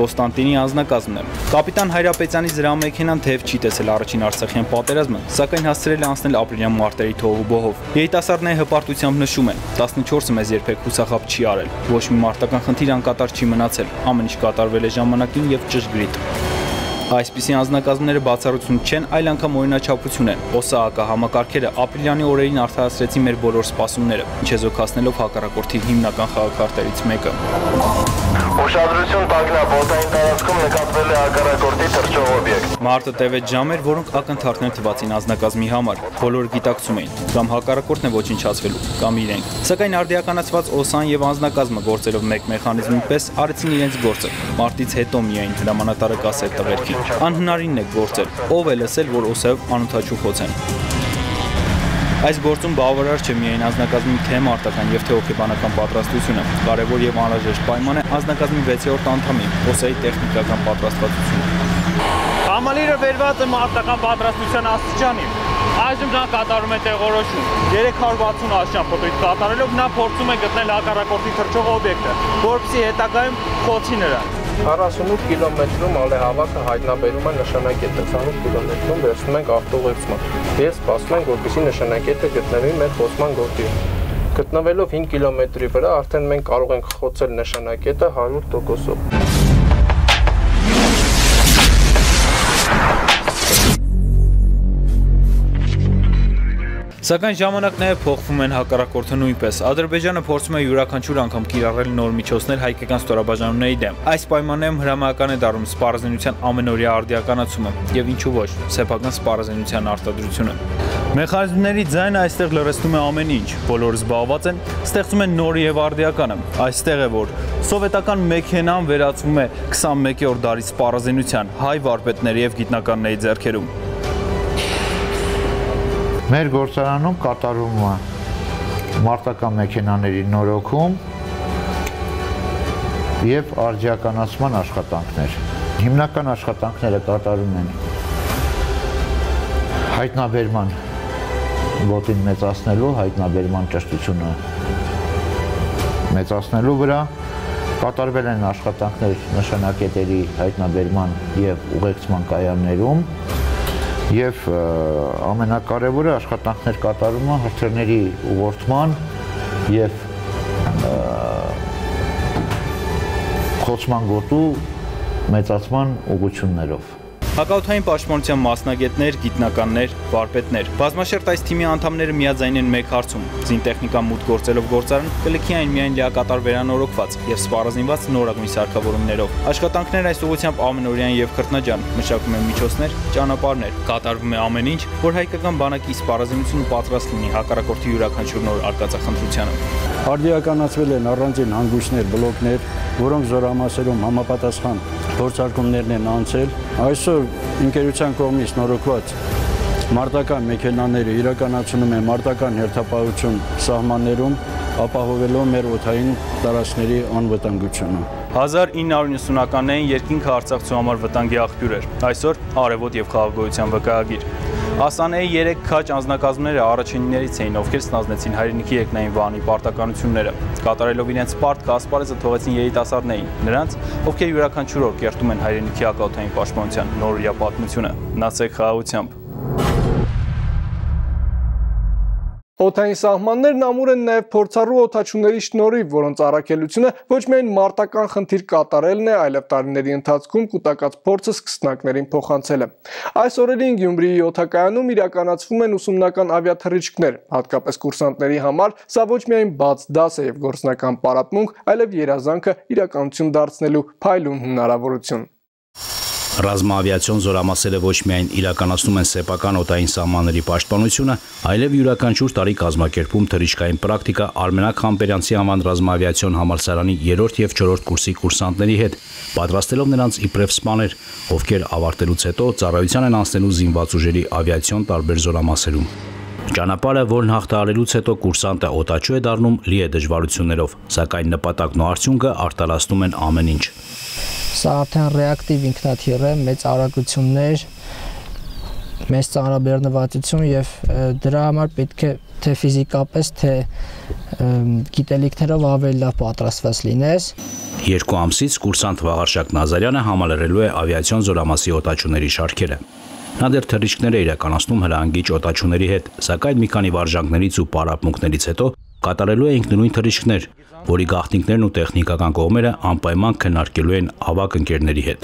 Կոստանտինի անձնակազմն է։ Կապիտան Հայրապետյանի զրահամեքենան թեև չի տեսել առաջին Արցախյան պատերազմը, սակայն հասցրել է անցնել ապրիլյան մարտերի թողուբոհով։ Երիտասարդների հպարտությամբ նշում են, տասնչորսը մեզ երբեք հուսախաբ չի արել, ոչ մի մարտական խնդիր անկատար չի մնացել, ամեն ինչ կատարվել է ժամանակին եւ ճշգրիտ։ Այսպիսի անձնակազմները բացառություն չեն, այլ անգամ օրինաչափություն են։ ՕՍԱՀԿ համակարգերը ապրիլյանի օրերին արդարացրեցին մեր բոլոր սպասումները, չեզոքացնելով հակառակորդի հիմնական խաղաքարտերից մեկը։ Ուշադրություն տագնապ, օդային տարածքում նկատվել է հակառակորդի թռչող օբյեկտ։ Մարտը տևեց ժամեր, որոնք ակնթարթներ թվացին անձնակազմի համար։ Բոլորը գիտակցում էին, կամ հակառակորդն է ոչնչացվելու, կամ իրենք։ Սակայն արդիականացված ՕՍԱՀ-ն եւ անձնակազմը գործելով մեկ մեխանիզմի պես արեցին իրենց գործը։ Մարտից հետո միայն հրամանատարը կասեց տղերքին։ Անհնարինն է գործել, ով է լսել, որ ՕՍԱՀ-ով անօթաչու խոցեն։ Այս գործում բավարար չէ միայն անձնակազմի թե մարտական եւ թե հոգեբանական պատրաստությունը, կարևոր եւ անհրաժեշտ պայման է անձնակազմի վեցերորդ անդամի ՕՍԱՀ-ի տեխնիկական պատրաստվածությունը։ Համալիրը վերված է մարտական պատրաստության աստիճանին։ Այժմ նա կատարում է տեղորոշում։ երեք հարյուր վաթսուն աստիճան փոթորիկ կատարելով նա փորձում է գտնել հակառակորդի թռչող օբյեկտը, որպեսզի հետագայում խոցի նրան։ քառասունութ կիլոմետրում ալեհավաքը հայտնաբերում է նշանակետը, քսանութ կիլոմետրում վերցնում ենք ավտոուղեկցման։ Ես սպասում ենք, որպեսզի նշանակետը գտնվի մեր խոցման գոտի։ Գտնվելով հինգ կիլոմետրի վրա արդեն մենք կարող ենք խոցել նշանակետը հարյուր տոկոսով։ Սակայն ժամանակ նաև փոխվում են հակառակորդը նույնպես։ Ադրբեջանը փորձում է յուրաքանչյուր անգամ կիրառել նոր միջոցներ հայկական ստորաբաժանումների դեմ։ Այս պայմաններում հրամայական է դառնում սպառազինության ամենօրյա արդիականացումը եւ ինչու ոչ, սեփական սպառազինության արտադրությունը։ Մեխանիզմների ձայնը այստեղ լրացնում է ամեն ինչ, բոլորը զբաղված են, ստեղծում են նոր եւ արդիականը։ Այստեղ է որ սովետական մեքենան վերածվում է քսանմեկերորդ դարի սպառազինության հայ վարպետների եւ գիտնականների ձեռքերում։ Մեր գործարանում կատարվում է մարտական մեքենաների նորոգում եւ արդիականացման աշխատանքներ։ Հիմնական աշխատանքները կատարում են հայտնաբերման ոտին մեծացնելու, հայտնաբերման ճշտությունը մեծացնելու վրա, կատարվել են աշխատանքներ նշանակետերի հայտնաբերման եւ ուղեկցման կայաններում եւ ամենակարևորը աշխատանքներ կատարում է հրթիռների ուղղորդման եւ խոցման գոտու մեծացման ուղղություններով։ Հակաօդային պաշտպանության մասնագետներ, գիտնականներ, վարպետներ։ Բազմաշերտ այս թիմի անդամները միաձայն են մեկ հարցում. զինտեխնիկա մուտք գործելով գործարան կլքի այն միայն լիակատար վերանորոգված եւ սպառազինված նորագույն սարքավորումներով։ Աշխատանքներ այս ուղղությամբ ամենօրյան եւ քրտնաջան, մշակում են միջոցներ, ճանապարհներ, կատարվում է ամեն ինչ, որ հայկական բանակի սպառազինությունը պատրաստ լինի հակառակորդի յուրաքանչյուր նոր արկածախնդրությանը։ Արդիականացվել են առանձին հանգույցներ, բլոկներ, որոնք զորամասերում համապատասխան գործարկումներն են անցել։ Այսօր ընկերության կողմից նորոգված մարտական մեքենաները իրականացնում են մարտական հերթապահություն սահմաններում, ապահովելով մեր օդային տարածքների անվտանգությունը։ հազար ինը հարյուր նվությաններին երկինքը Արցախցու համար վտանգի աղբյուր էր, այսօր արևոտ եւ խաղաղության վկայագիր։ ԱՍԱՆ-ի երեք քաջ անձնակազմները առաջիններից էին, ովքեր ստանձնեցին հայրենիքի երկնային վահանի պարտականությունները, կատարելով իրենց պարտքը ասպարեզը թողեցին երիտասարդներին, նրանց, ովքեր յուրաքանչյուր օր կերտում են հայրենիքի հակաօդային պաշտպանության նորօրյա պատմությունը։ Մնացեք խաղաղությամբ։ Օդային սահմաններն ամուր են նաև փորձառու օդաչուների շնորհիվ, որոնց առաքելությունը ոչ միայն մարտական խնդիր կատարելն է, այլև տարիների ընթացքում կուտակած փորձը սկսնակներին փոխանցելը։ Այս օրերին Գյումրիի օդակայանում իրականացվում են ուսումնական ավիաթռիչքներ, հատկապես կուրսանտների համար սա ոչ միայն բաց դաս է եւ գործնական պարապմունք, այլև երազանքը իրականություն դարձնելու փայլուն հնարավորություն։ Ռազմաավիացիոն զորամասերը ոչ միայն իրականացնում են սեփական օդային սահմանների պաշտպանությունը, այլև յուրաքանչյուր տարի կազմակերպում թռիչքային պրակտիկա Արմենակ Խամբերյանցի անվան ռազմաավիացիոն համալսարանի երրորդ եւ չորրորդ կուրսի կուրսանտների հետ, պատրաստելով նրանց իբրև սպաներ, ովքեր ավարտելուց հետո ծառայության են անցնելու զինված ուժերի ավիացիոն տարբեր զորամասերում։ Ճանապարհը, որն հաղթահարելուց հետո կուրսանտը օդաչու է դառնում, լի է դժվարություններով, սակայն նպատակն ու արդյունքը արտարացնում են ամեն ինչ։ Սա արդեն ռեակտիվ ինքնաթիռ է, մեծ արագություններ, մեծ ծանրաբեռնվածություն եւ դրա համար պետք է թե ֆիզիկապես, թե գիտելիքներով ավելի լավ պատրաստված լինես։ Երկու ամսից կուրսանտ Վաղարշակ Նազարյանը համալրելու է ավիացիոն զորամասի օտաչուների շարքերը։ Նա դեռ թռիչքներ է իրականացնում հրանգիչ օտաչուների հետ, սակայն մի քանի վարժանքներից ու պարապմունքներից հետո կատարելու է ինքնուրույն թռիչքներ, որի գաղտնիքներն ու տեխնիկական կողմերը անպայման քննարկելու են ավագ ընկերների հետ։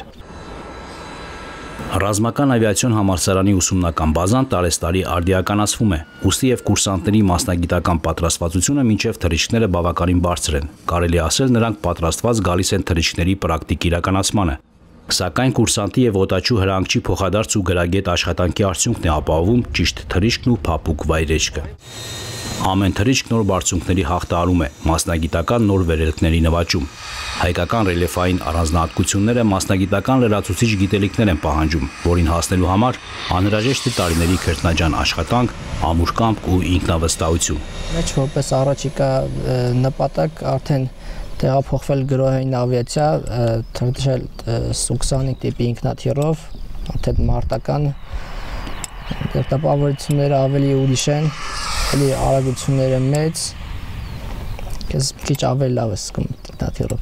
Ռազմական ավիացիոն համալսարանի ուսումնական բազան տարեստարի արդիականացվում է, ուստի եւ կուրսանտների մասնագիտական պատրաստվածությունը մինչեւ թռիչքները բավականին բարձր են։ Կարելի ասել նրանք պատրաստված գալիս են թռիչքների պրակտիկ իրականացմանը։ Սակայն կուրսանտի եւ օտաչու հրանգչի փոխադարձ ու գրագետ աշխատանքի արդյունքն է ապահովում ճիշտ թռիչքն ու փափուկ վայրեջքը։ Ամեն թռիչք նոր բարձունքների հաղթահարում է, մասնագիտական նոր վերելքների նվաճում։ Հայկական ռելիեֆային առանձնահատկությունները մասնագիտական լրացուցիչ գիտելիքներ են պահանջում, որին հասնելու համար անհրաժեշտ է տարիների քրտնաջան աշխատանք, ամուր կամք ու ինքնավստահություն։ Մեջ որպես առաջիկա նպատակ արդեն տեղափոխվել գրոհային ավիացիա, թռչել Սու քսանհինգ տիպի ինքնաթիռով, արդեն մարտական տպավորությունները ավելի ուրիշ են, ավելի արագությունները մեծ, քեզ քիչ ավելի լավ է զգում ինքնաթիռով։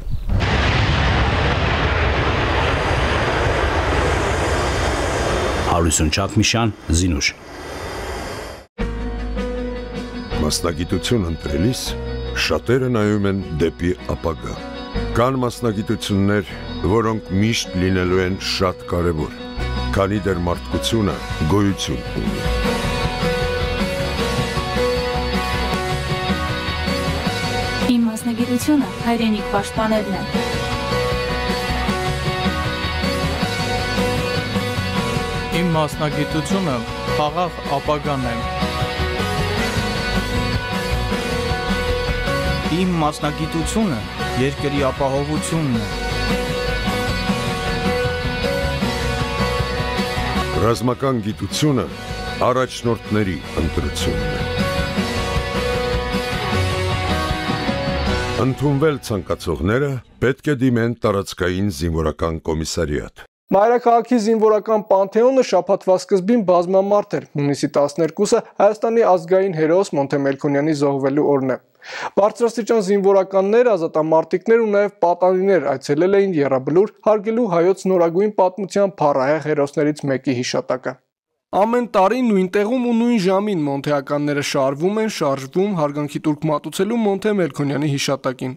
Հարություն Չակմիշյան, Զինուշ։ Մասնագիտություն ընտրելիս շատերը նայում են դեպի ապագա։ Կան մասնագիտություններ, որոնք միշտ լինելու են շատ կարևոր, քանի դեռ մարդկությունը գոյություն ունի։ Իմ մասնագիտությունը հայրենիք պաշտպանելն է։ Իմ մասնագիտությունը խաղաղ ապագան է։ Իմ մասնագիտությունը երկրի ապահովությունն է։ Ռազմական գիտությունը առաջնորդների ընտրությունն է։ Ընդունվել ցանկացողները պետք է դիմեն տարածքային զինվորական կոմիսարիատ։ Մայրաքաղաքի զինվորական պանթեոնը շաբաթվա սկզբին բազմամարդ էր։ Հունիսի տասներկուսը Հայաստանի ազգային հերոս Մոնթե Մելքոնյանի զոհվելու օրն է։ Բարձրաստիճան զինվորականներ, ազատամարտիկներ ու նաև պատանիներ այցելել էին Եռաբլուր հարգելու հայոց նորագույն պատմության փառահեղ հերոսներից մեկի հիշատակը։ Ամեն տարի նույն տեղում ու նույն ժամին մոնթեականները շարվում են, շարժվում հարգանքի տուրք մատուցելու Մոնթե Մելքոնյանի հիշատակին։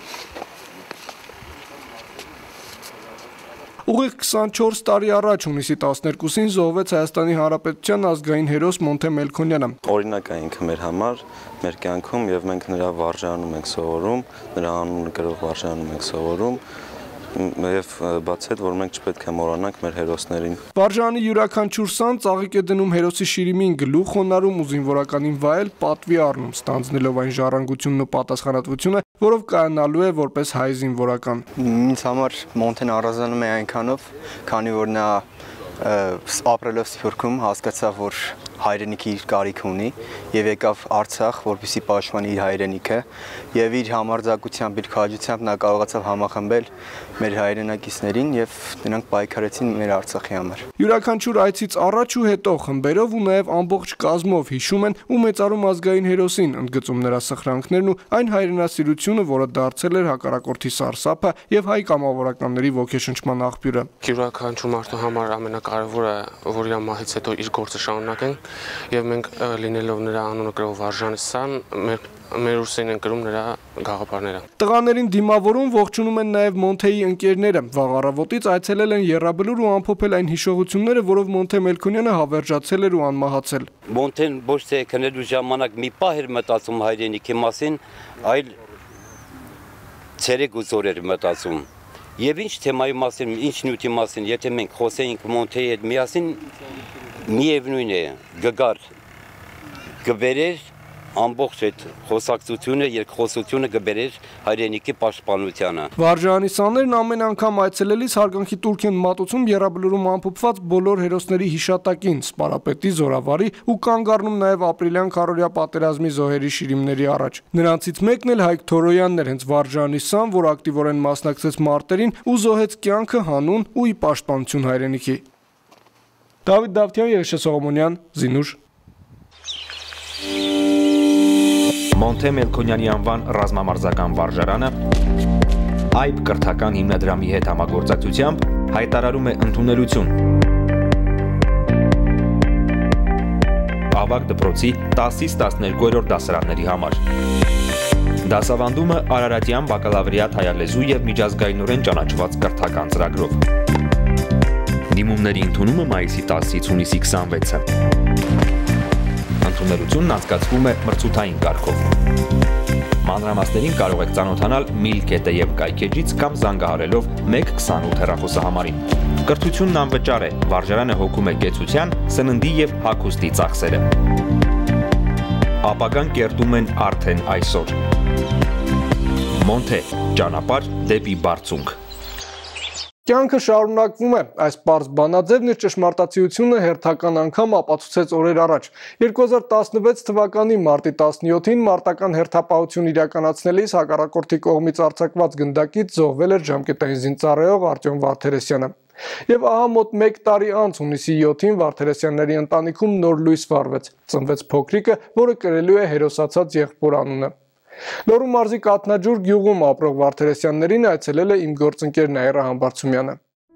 Ուղիղ քսանչորս տարի առաջ հունիսի տասներկուսին զոհվեց Հայաստանի Հանրապետության ազգային հերոս Մոնթե Մելքոնյանը։ Օրինակ է ինքը մեր համար, մեր կյանքում եւ մենք նրա վարժանում ենք սովորում, նրա անունը գրող վարժանում ենք սովորում եւ բաց այդ որ մենք չպետք է մոռանանք մեր հերոսներին։ Վարժանի յուրաքանչյուր սան ծաղիկ է դնում հերոսի շիրիմին, գլուխ խոնարհում ու զինվորականին վայել պատվի առնում, ստանձնելով այն ժառանգությունն ու պատասխանատվությունը, որով կայանալու է որպես հայ զինվորական։ Ինձ համար Մոնթեն առանձնանում է այնքանով, քանի որ նա ապրելով Սփյուռքում հասկացավ, որ հայրենիքի իր կարիք ունի եւ եկավ Արցախ, որպեսզի պաշտպանի իր հայրենիքը եւ իր համարձակությամբ, իր քաջությամբ նա կարողացավ համախմբել մեր հայրենակիցներին եւ նրանք պայքարեցին մեր Արցախի համար։ Յուրաքանչյուր այցից առաջ ու հետո խմբերով ու նաեւ ամբողջ կազմով հիշում են ու մեծարում ազգային հերոսին, ընդգծում նրա սխրանքներն ու այն հայրենասիրությունը, որը դարձել էր հակառակորդի սարսափը եւ հայ կամավորականների ոգեշնչման աղբյուրը։ Յուրաքանչյուր մարդու համար ամենակարևորը, որ իր մահից հետո իր գործը շարունակեն եւ մենք լինելով նրա անունը գրող վարժանի սան մեր մեր ուսին են կրում նրա գաղափարները։ Տղաներին դիմավորում ողջունում են նաև Մոնթեի ընկերները։ Վաղ առավոտից այցելել են Եռաբլուր ու ամփոփել այն հիշողությունները, որով Մոնթե Մելքոնյանը հավերժացել էր ու անմահացել։ Մոնթեն ոչ թե քնելու ժամանակ մի պահ էր մտածում հայրենիքի մասին, այլ ցերեկ ու զոր էր մտածում։ Եվ ինչ թեմայի մասին, ինչ նյութի մասին, եթե մենք խոսեինք Մոնթեի հետ միասին, միևնույն է, գգար, գբերեր ամբողջ այդ խոսակցությունը, երկխոսությունը գբերեր հայրենիքի պաշտպանությանը։ Վարժանի սաներն ամեն անգամ այցելելիս հարգանքի տուրք են մատուցում Եռաբլուրում ամփոփված բոլոր հերոսների հիշատակին, սպարապետի, զորավարի ու կանգ առնում նաև ապրիլյան քարորյա պատերազմի զոհերի շիրիմների առաջ։ Նրանցից մեկն էլ Հայկ Թորոյանն էր, հենց Վարժանի սան, որ ակտիվորեն մասնակցեց մարտերին ու զոհեց կյանքը հանուն ու ի պաշտպանություն հայրենիքի։ Դավիթ Դավթյան, Երեշե Սողոմոնյան, Զինուշ։ Մոնթե Մելքոնյանի անվան ռազմամարզական վարժարանը Այբ կրթական հիմնադրամի հետ համագործակցությամբ հայտարարում է ընդունելություն ավագ դպրոցի տասից տասներկուերորդ դասարանների համար։ Դասավանդումը Արարատյան բակալավրիատ հայալեզու և միջազգայինորեն ճանաչված կրթական ծրագրով։ Դիմումների ընդունումը մայիսի տասից հունիսի քսանվեցը։ Ընդունելությունն անցկացվում է մրցութային կարգով։ Մանրամասներին կարող եք ծանոթանալ Միլքետը և կայքեջից կամ զանգահարելով մեկ քսանութ հեռախոսահամարին։ Կրթությունն անվճար է, վարժարանը հոգում է կեցության, սննդի և հագուստի ծախսերը։ Ապագան կերտում են արդեն այսօր։ Մոնթե, ճանապարհ դեպի բարձունք։ Կյանքը շարունակվում է, այս պարզ բանաձևն իր ճշմարտացիությունը հերթական անգամ ապացուցեց օրեր առաջ։ երկու հազար տասնվեց թվականի մարտի տասնյոթին մարտական հերթապահություն իրականացնելիս հակառակորդի կողմից արձակված գնդակից զոհվել էր ժամկետային զինծառայող Արտյոմ Վարդերեսյանը։ Եվ ահա մոտ մեկ տարի անց հունիսի յոթին Վարդերեսյանների ընտանիքում նոր լույս վառվեց, ծնվեց փոքրիկը, որը կրելու է հերոսացած եղբոր անունը։ Լոռու մարզի Կաթնաջուր գյուղում ապրող Վարդերեսյաններին այցելել է իմ գործընկեր Նաիրա Համբարձումյանը։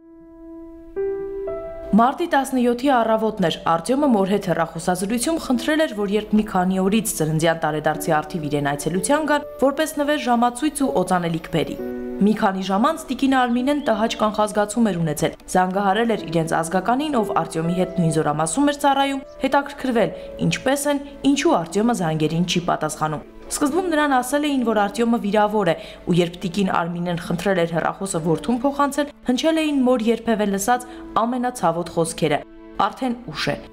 Մարտի տասնյոթի առավոտն էր, Արտյոմը մոր հետ հեռախոսազրույցում խնդրել էր, որ երբ մի քանի օրից ծննդյան տարեդարձի առթիվ իրեն այցելության գան, որպես նվեր ժամացույց ու օծանելիք բերի։ Մի քանի ժամ անց տիկին Արմինեն տհաճ կանխազգացում էր ունեցել, զանգահարել էր իրենց ազգականին, ով Արտյոմի հետ նույն զորամասում էր ծառայում, հետաքրքրվել, ինչպես են, ինչու Արտյոմը զանգերին չի պատասխանում։ Սկզբում նրան ասել էին, որ Արտյոմը վիրավոր է, ու երբ տիկին Արմինեն խնդրել էր հեռախոսը որդուն փոխանցել, հնչել էին մոր երբևէ լսած ամենացավոտ խոսքերը. արդեն ուշ է։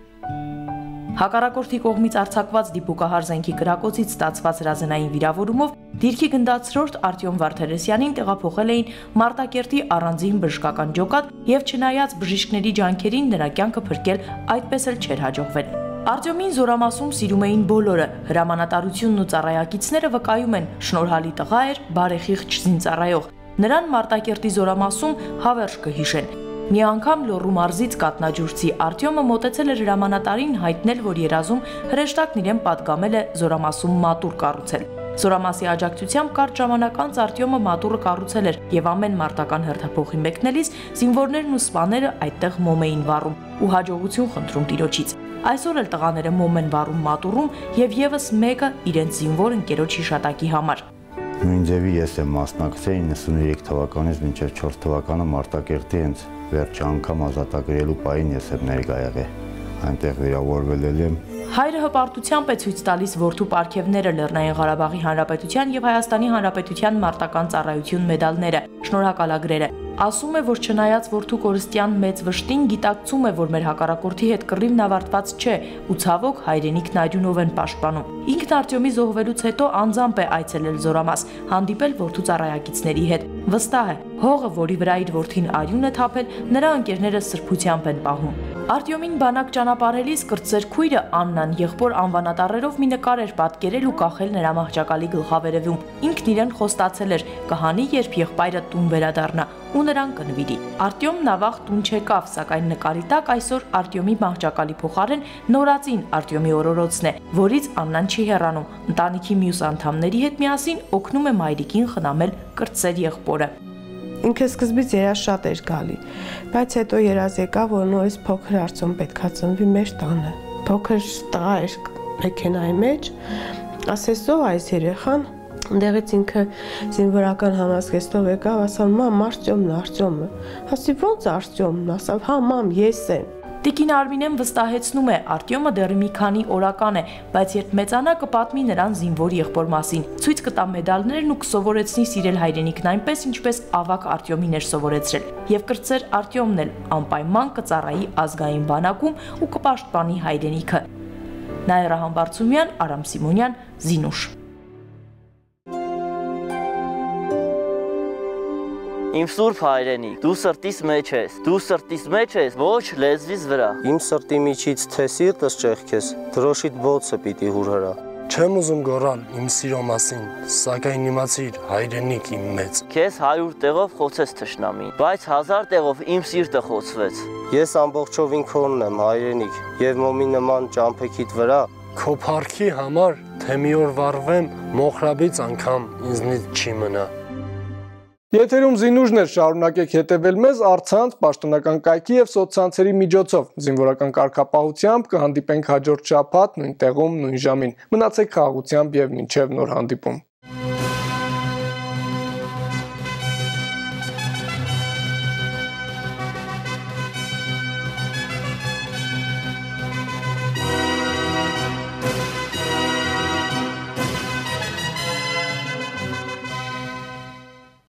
Հակառակորդի կողմից արձակված դիպուկահար զենքի կրակոցից ստացված հրազենային վիրավորումով դիրքի գնդացրորդ Արտյոմ Վարդերեսյանին տեղափոխել էին Մարտակերտի առանձին բժշկական ջոկատ եւ չնայած բժիշկների ջանքերին նրա կյանքը փրկել այդպես էլ չէր հաջողվել։ Արտյոմին զորամասում սիրում էին բոլորը, հրամանատարությունն ու ծառայակիցները վկայում են, շնորհալի տղա էր, բարեխիղճ զինծառայող։ Նրան Մարտակերտի զորամասում հավերժ կհիշեն։ Մի անգամ Լոռու մարզից Կաթնաջուրցի Արտյոմը մոտեցել էր հրամանատարին հայտնել, որ երազում հրեշտակն իրեն պատգամել է զորամասում մատուռ կառուցել։ Զորամասի աջակցությամբ կարճ ժամանակ անց Արտյոմը մատուռը կառուցել էր եւ ամեն մարտական հերթափոխի մեկնելիս զինվորներն ու սպաները այդտեղ մոմ էին վառում ու հաջողություն խնդրում տիրոջից։ Այսօր էլ տղաները մոմ են վառում մատուռում եւ եւս մեկը իրենց զինվոր ընկերոջ հիշատակի համար։ Նույն ձևի ես եմ մասնակցել իննսունուերեք թվականից մինչև չորս թվականը Մարտակերտի հենց վերջի անգամ ազատագրելու պահին ես եմ ներկա եղել։ Այնտեղ վիրավորվել եմ։ Հայրը հպարտությամբ է ցույց տալիս որդու պարգևները Լեռնային Ղարաբաղի Հանրապետության եւ Հայաստանի Հանրապետության մարտական ծառայություն մեդալները, շնորհակալագրերը։ Ասում է, որ չնայած որդու կորստյան մեծ վշտին գիտակցում է, որ մեր հակառակորդի հետ կռիվն ավարտված չէ ու ցավոք հայրենիքն արյունով են պաշտպանում։ Ինքն Արտյոմի զոհվելուց հետո անձամբ է այցելել զորամաս, հանդիպել որդու ծառայակիցների հետ։ Վստահ է, հողը, որի վրա իր որդին արյուն է թափել, նրա ընկերները սրբությամբ են պահում։ Արտյոմին բանակ ճանապարհելիս կրտսեր քույրը Աննան եղբոր անվանատառերով մի նկար էր պատկերել ու կախել նրա մահճակալի գլխավերևում։ Ինքն իրեն խոստացել էր կհանի, երբ եղբայրը տուն վերադառնա ու նրան կնվիրի։ Արտյոմն ավաղ տուն չեկավ, սակայն նկարի տակ այսօր Արտյոմի մահճակալի փոխարեն նորածին Արտյոմի օրորոցն է, որից Աննան չի հեռանում։ Ընտանիքի մյուս անդամների հետ միասին օգնում է մայրիկին խնամել կրտսեր եղբորը։ Ինքը սկզբից երազ շատ էր գալի, բայց հետո երազ եկավ, որ նորից փոքր Արտյոմ պետքա ծնվի մեր տանը։ Փոքր տղա էր մեքենայի մեջ, ասես ով այս երեխան, դեղից ինքը զինվորական համազգեստով եկավ, ասավ մամ Արտյոմն Արտյոմը։ Ասի ո՞նց Արտյոմն, ասավ հա մամ ես եմ։ Տիկին Արմինեն վստահեցնում է, Արտյոմը դեռ մի քանի օրական է, բայց երբ մեծանա կպատմի նրան զինվոր եղբոր մասին, ցույց կտա մեդալներն ու կսովորեցնի սիրել հայրենիքն այնպես, ինչպես ավակ Արտյոմին էր սովորեցրել, եւ կրտսեր Արտյոմն էլ անպայման կծառայի ազգային բանակում ու կպաշտպանի հայրենիքը։ Նաիրա Համբարձումյան, Արամ Սիմոնյան, Զինուշ։ Իմ սուրբ հայրենիք, դու սրտիս մեջ ես, դու սրտիս մեջ ես, ոչ լեզվիս վրա։ Իմ սրտի միջից թե սիրտս ճեղքես, դրոշիդ բոցը պիտի հուրհրա։ Չեմ ուզում գոռալ իմ սիրո մասին, սակայն իմացիր հայրենիք իմ մեծ։ Քեզ հարյուր տեղով խոցես թշնամին, բայց հազար տեղով իմ սիրտը խոցվեց։ Ես ամբողջովին քոնն եմ հայրենիք, եւ մոմի նման ճամփեքիդ վրա քո փառքի համար թե մի օր վառվեմ, մոխրաբից անգամ ինձնից չի մնա։ Եթերում զինուժն էր, շարունակեք հետևել մեզ առցանց, պաշտոնական կայքի և սոցցանցերի միջոցով։ Զինվորական կարգապահությամբ կհանդիպենք հաջորդ շաբաթ նույն տեղում, նույն ժամին։ Մնացեք խաղաղությամբ և մինչև նոր հանդիպում։